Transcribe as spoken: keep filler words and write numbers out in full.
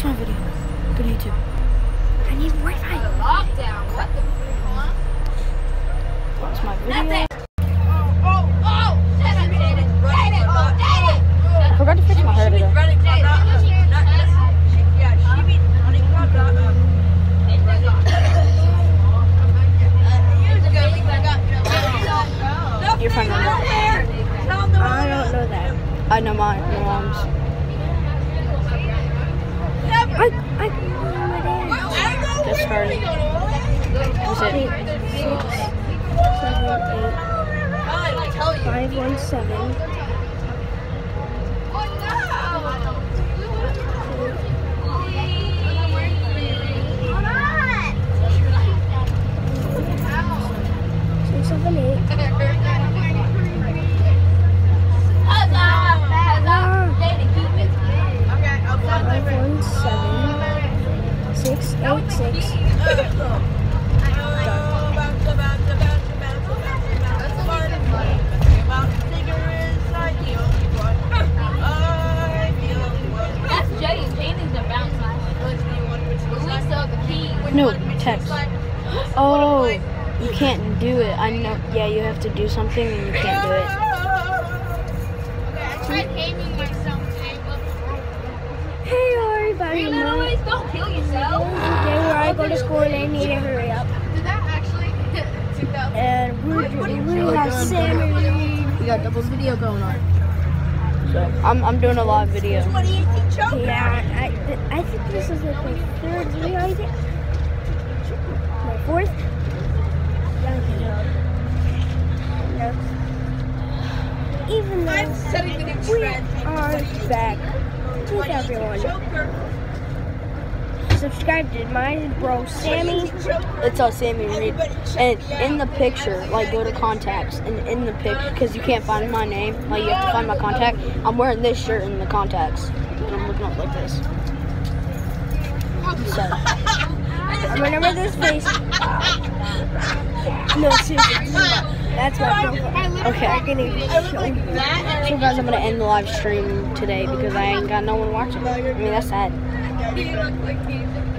my video. Go to YouTube. I need Wi-Fi. Lockdown. What the fuck? That's my video. Oh, oh, oh! Shut up, David. David, oh, David! I forgot to fix my hair today. You're fine. I don't know that. I know my, my mom's. I, I can remember that. Just started. That's it. Five, one, seven. Six, seven, eight. Five, one, seven. Six, eight, six. That's Jay. Paintings are bouncing. We still have the keys. No, text. Oh, you can't do it. I know. Yeah, you have to do something and you can't do it. I tried aiming myself. Hey everybody, You little ways, don't kill yourself. today where I go to school and I need to hurry up. Did that actually do that? And we're we have Sammy. We got double video going on. So I'm I'm doing a live video. Yeah, I I think this is like my third video. I think my fourth. Even though we are back with everyone. Subscribe to my bro Sammy. It's us, Sammy Reed. And in the picture, like go to contacts, and in the picture, because you can't find my name, like you have to find my contact. I'm wearing this shirt in the contacts, and I'm looking up like this. So I'm gonna remember this face. No, seriously, that's my profile. okay. I'm gonna show you. So guys, I'm gonna end the live stream today because I ain't got no one watching. I mean that's sad. He looked like he